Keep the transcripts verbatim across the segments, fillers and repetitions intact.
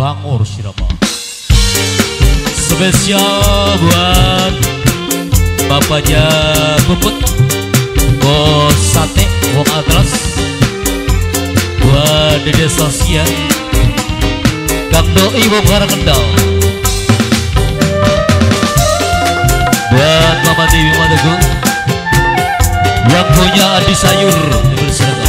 Bangor Sirama. Spesial buat bapaknya Puput, Bos Sate Wong Atlas, buat Dede Saskia, Kang Doi Wong Karangkendal, buat Mama Dewi Madegu yang punya Adi Sayur bersama.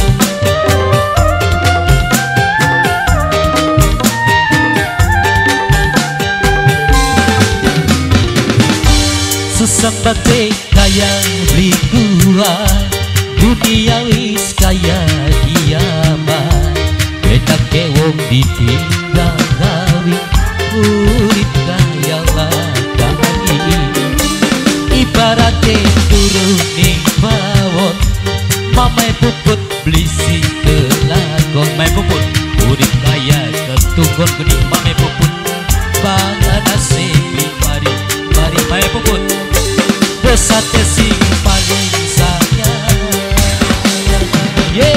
Sesambate kaya beli gua, dunia wis kaya kiamat. Beta kewong ditinggal gawi, urip kaya lakani. Ibaratnya turun ning bawon, mamai Puput beli si kelakon. Mamai Puput urip kaya ketunggon geni. Mamai Puput bangga nasib mari mari. Mamai Puput Sate sing paling sayang, yeah.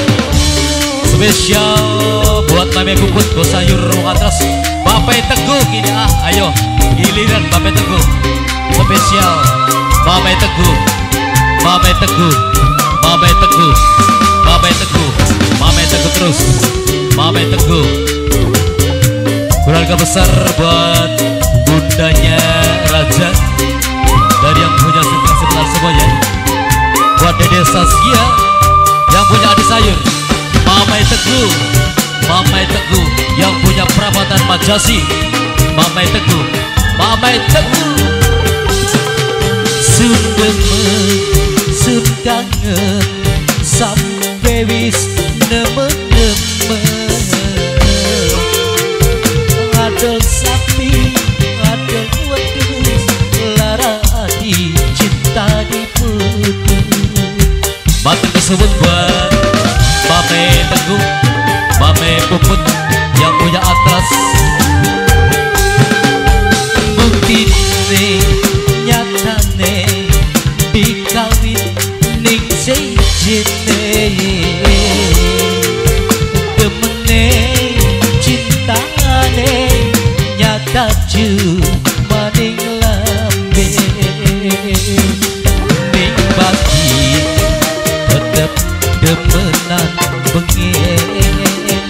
Spesial buat Mame Puput, Bos Sayur Wong Atlas, Bapak Teguh gini ah, ayo giliran Bapak Teguh. Spesial Mame Teguh, Mame Teguh, Mame Teguh, Mame Teguh, Mame Teguh terus, Mame Teguh. Keluarga besar buat bundanya Raja dari yang punya sebelah semuanya, buat Dede Saskia yang punya Adi Sayur, Mamai Teguh, Mamai Teguh yang punya Perapatan Majasi, Mamai Teguh, Mamai Teguh. Sundemen, sun kangen, sampai wis nemen-nemen. Ada sapi, ada wedus, lara cinta diputus. Batin tersebut buat Mame Teguh, Mame Puput yang punya Atlas. Bukti nih nyata nih dikawin ning sejene. Temene cinta nih nyata cuma ning lambe. Ning bagi tetep demenan bengi.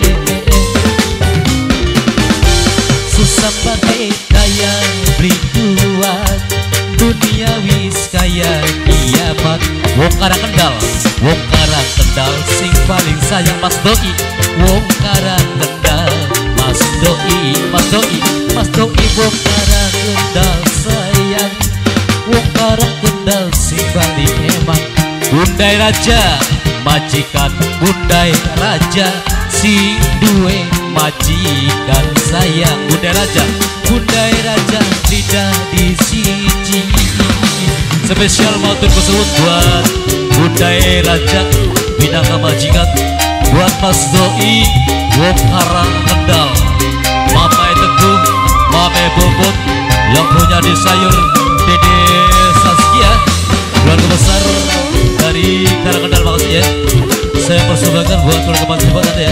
Susah pakai kaya beli kuat, dunia wis kaya kiamat. Wong Karangkendal, Wong Karangkendal sing paling sayang Mas Doi. Wong Karangkendal, Mas Doi, Mas Doi, Mas Doi. Wong Karangkendal sayang, Wong Karangkendal sing paling hemat. Bundai Raja, majikan Bundai Raja, sing duwe majikan sayang. Bundai Raja, Bundai Raja tidak disiji. Spesial motor tersebut buat Bundai Raja Binaka majikan, buat Mas Doi Wong Karangkendal, Mamai Teguh, Mame Puput yang punya Adi Sayur, Dede Saskia. Keluarga besar dari Karangkendal, makasih ya. Saya persembahkan buat keluarga masih buat anda ya.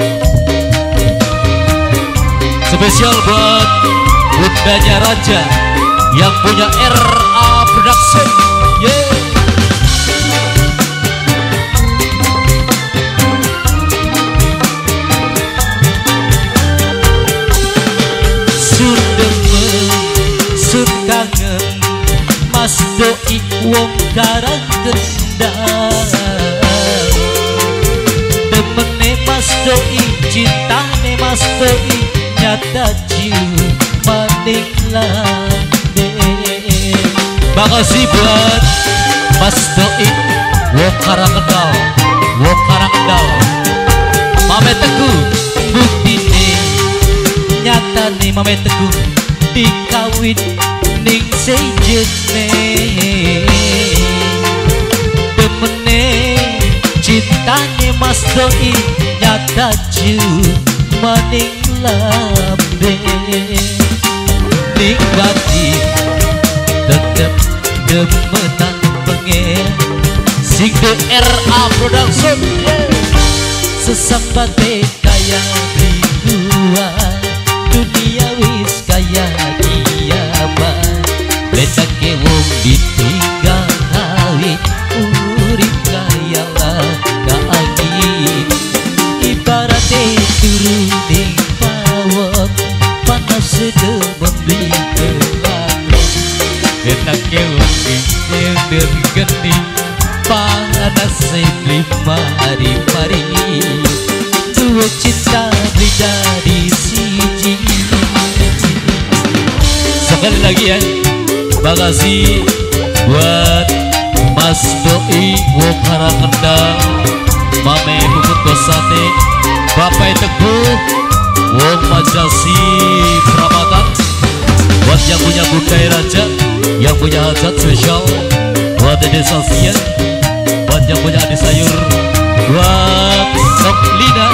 Spesial buat bundanya Raja yang punya R A Production, yeah. Sundemen, sun kangen, Mas Doi Wong Karangkendal. Demene Mas Doi, cintane Mas Doi nyata cuma ning lambe. Makasih buat Mas Doi Wong Karangkendal, Wong Karangkendal, Mame Teguh. Bukti nih nyata nih Mame Teguh dikawin ning sejene. Demene cintane Mas Doi nyata cuma ning lambe. Ning bati tetep demenan pengen sing D R A Production, yeah. Sesambate kaya beli dua, dunia sebli mari-mari dua cinta bidari siji. Sekali lagi ya, makasih buat Mas Doi Wong Karangkendang, Mame Bubut Bosane, Bapak Teguh Wong Majasi Pramatan. Buat yang punya budaya raja, yang punya hajat spesial, buat Dede Saskia, buat yang punya adik sayur, buat Nok Lina.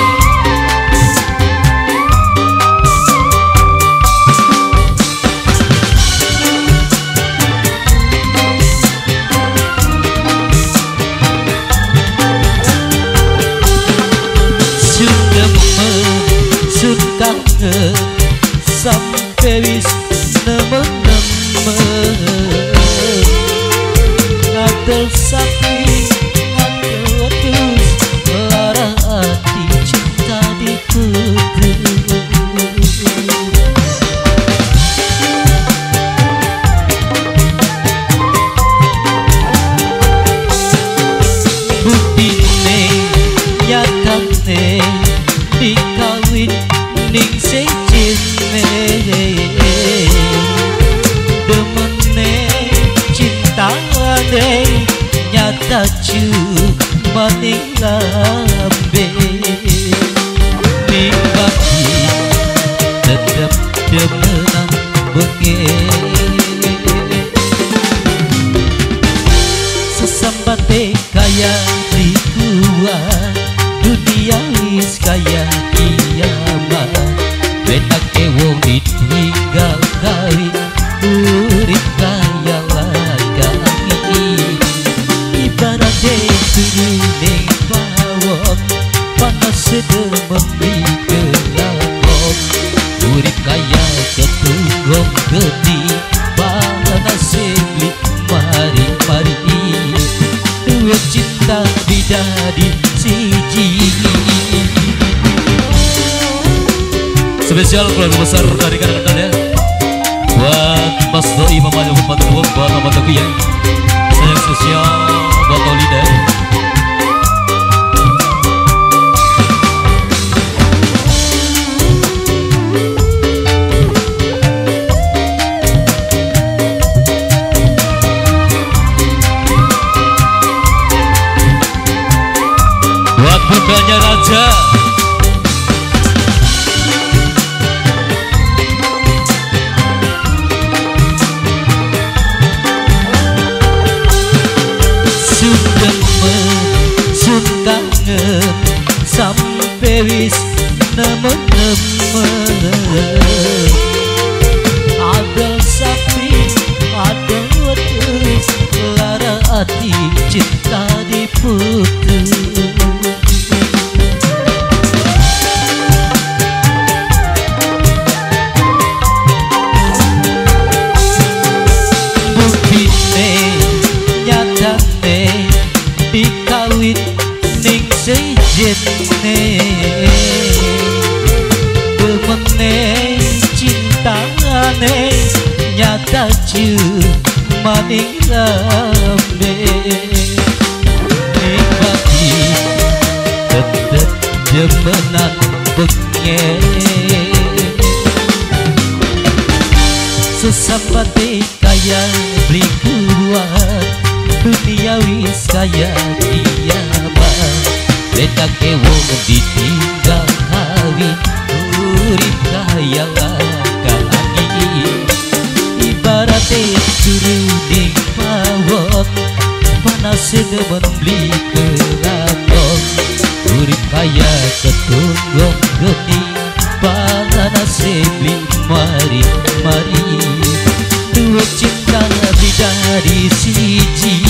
Sampai wis nemen-nemen ngadel sapi ngadel wedus lara hati cinta diputri. Bukine nyatane dikawin ning sing demene cintane nyata cuma ning lambe ning baki tetep demenan bengi sesambate kaya dikuat dunia wis kaya kiamat. Benak wong ditinggal kawin urip kaya lagami ibarat dening bawon panas sedang memberi kelakon urip kaya ketunggong geni panas seblik mari-mari dua cinta bidari siji. Spesial keluarga besar dari Karangkendang ya, buat Mas Doi mamanya buat Teguh, buat Mama Teguh ya, sayang spesial buat Olida. Buat bundanya Raja, sampai wis nemen-nemen ada sapi ada wedus lara hati cinta diputus. Bukine nyatane dikawin ning sejene demene cintane nyata cuma ning lambe ning baki tetep demenan bengi sesambate kaya beli kuat dunia wis kaya kiamat. Bedak wong ditinggal kawin urip kaya lagami ibarat turuning pawon panas demen beli kelakon urip kaya ketunggong geni panas beli mari-mari dua cinta bidari siji.